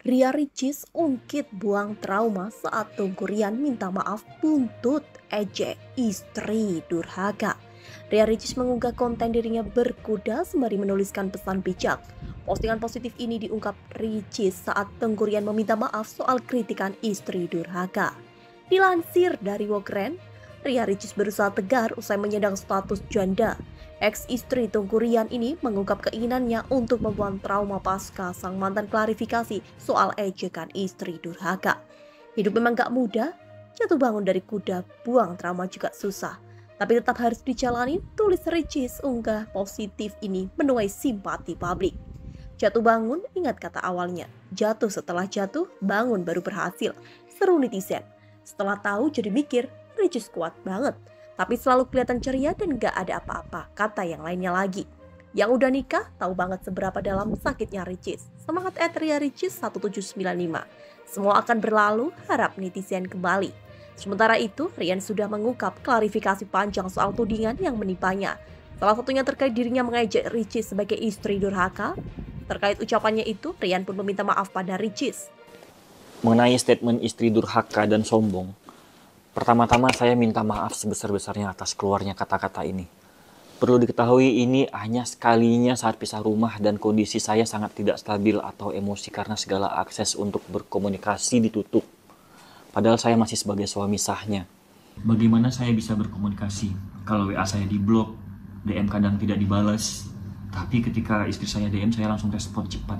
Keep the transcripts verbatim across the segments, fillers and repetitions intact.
Ria Ricis ungkit buang trauma saat Teuku Ryan minta maaf buntut ejek istri durhaka. Ria Ricis mengunggah konten dirinya berkuda sembari menuliskan pesan bijak. Postingan positif ini diungkap Ricis saat Teuku Ryan meminta maaf soal kritikan istri durhaka. Dilansir dari Wokren, Ria Ricis berusaha tegar usai menyandang status janda. Ex-istri Teuku Ryan ini mengungkap keinginannya untuk membuang trauma pasca sang mantan klarifikasi soal ejekan istri durhaka. Hidup memang gak mudah, jatuh bangun dari kuda, buang trauma juga susah. Tapi tetap harus dijalani, tulis Ricis unggah positif ini menuai simpati publik. Jatuh bangun, ingat kata awalnya. Jatuh setelah jatuh, bangun baru berhasil. Seru netizen. Setelah tahu jadi mikir, Ricis kuat banget. Tapi selalu kelihatan ceria dan gak ada apa-apa, kata yang lainnya lagi. Yang udah nikah tahu banget seberapa dalam sakitnya Ricis. Semangat at Ria Ricis satu tujuh sembilan lima. Semua akan berlalu, harap netizen kembali. Sementara itu, Rian sudah mengungkap klarifikasi panjang soal tudingan yang menimpanya. Salah satunya terkait dirinya mengejek Ricis sebagai istri durhaka. Terkait ucapannya itu, Rian pun meminta maaf pada Ricis. Mengenai statement istri durhaka dan sombong, pertama-tama saya minta maaf sebesar-besarnya atas keluarnya kata-kata ini. Perlu diketahui ini hanya sekalinya saat pisah rumah dan kondisi saya sangat tidak stabil atau emosi karena segala akses untuk berkomunikasi ditutup. Padahal saya masih sebagai suami sahnya. Bagaimana saya bisa berkomunikasi kalau W A saya diblok, D M kadang tidak dibalas, tapi ketika istri saya D M saya langsung respon cepat.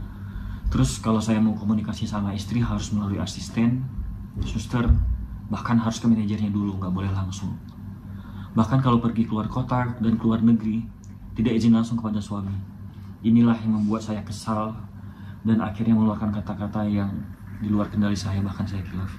Terus kalau saya mau komunikasi sama istri harus melalui asisten, suster, bahkan harus ke manajernya dulu, nggak boleh langsung. Bahkan kalau pergi keluar kota dan keluar negeri, tidak izin langsung kepada suami. Inilah yang membuat saya kesal dan akhirnya mengeluarkan kata-kata yang di luar kendali saya, bahkan saya kilaf.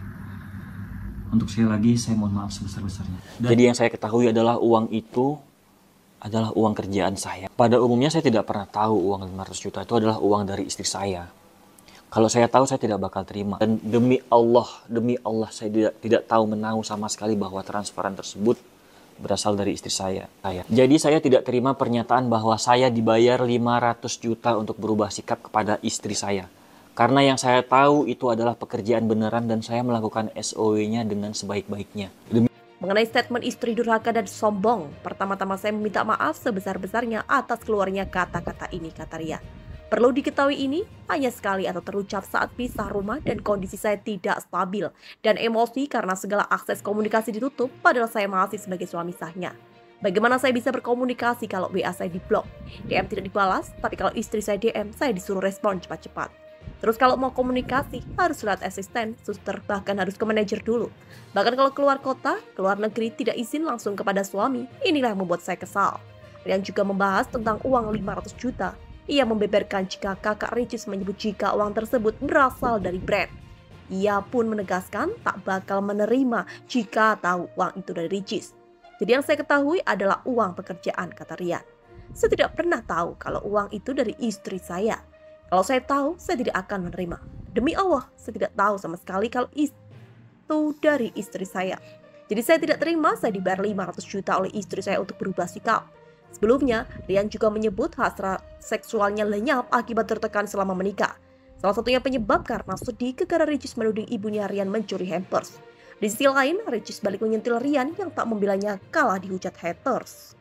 Untuk sekali lagi, saya mohon maaf sebesar-besarnya. Dan jadi yang saya ketahui adalah uang itu adalah uang kerjaan saya. Pada umumnya saya tidak pernah tahu uang lima ratus juta itu adalah uang dari istri saya. Kalau saya tahu, saya tidak bakal terima. Dan demi Allah, demi Allah, saya tidak, tidak tahu menahu sama sekali bahwa transferan tersebut berasal dari istri saya. saya. Jadi saya tidak terima pernyataan bahwa saya dibayar lima ratus juta untuk berubah sikap kepada istri saya. Karena yang saya tahu itu adalah pekerjaan beneran dan saya melakukan S O W-nya dengan sebaik-baiknya. Demi Mengenai statement istri durhaka dan sombong, pertama-tama saya meminta maaf sebesar-besarnya atas keluarnya kata-kata ini, kata Ria. Perlu diketahui ini hanya sekali atau terucap saat pisah rumah dan kondisi saya tidak stabil dan emosi karena segala akses komunikasi ditutup padahal saya masih sebagai suami sahnya. Bagaimana saya bisa berkomunikasi kalau W A saya diblok, D M tidak dibalas, tapi kalau istri saya D M saya disuruh respon cepat-cepat. Terus kalau mau komunikasi harus lewat asisten, suster, bahkan harus ke manajer dulu. Bahkan kalau keluar kota, keluar negeri tidak izin langsung kepada suami, inilah yang membuat saya kesal. Rian juga membahas tentang uang lima ratus juta. Ia membeberkan jika kakak Ricis menyebut jika uang tersebut berasal dari brand. Ia pun menegaskan tak bakal menerima jika tahu uang itu dari Ricis. Jadi yang saya ketahui adalah uang pekerjaan, kata Rian. Saya tidak pernah tahu kalau uang itu dari istri saya. Kalau saya tahu, saya tidak akan menerima. Demi Allah, saya tidak tahu sama sekali kalau itu dari istri saya. Jadi saya tidak terima saya dibayar lima ratus juta oleh istri saya untuk berubah sikap. Sebelumnya, Rian juga menyebut hasrat seksualnya lenyap akibat tertekan selama menikah. Salah satunya penyebab karena sedih gara-gara Ricis menuding ibunya Rian mencuri hampers. Di sisi lain, Ricis balik menyentil Rian yang tak membelanya kalah dihujat haters.